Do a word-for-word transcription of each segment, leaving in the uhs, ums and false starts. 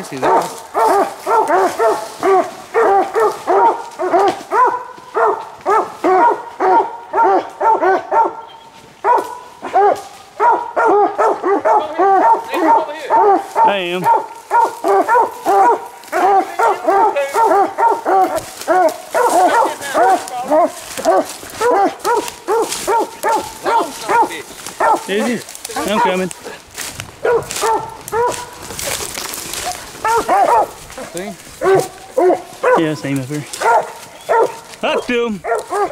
see that. I am. Is he? I'm coming. See? Yeah, same up here. Up to him.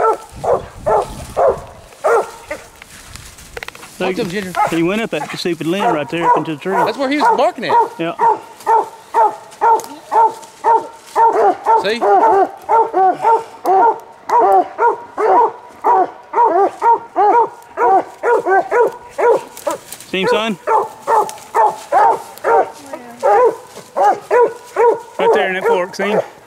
So Up to him, Ginger. he went up that stupid limb right there up into the tree. That's where he was barking at. Yeah. See? See him, son? Right there in that fork, see him?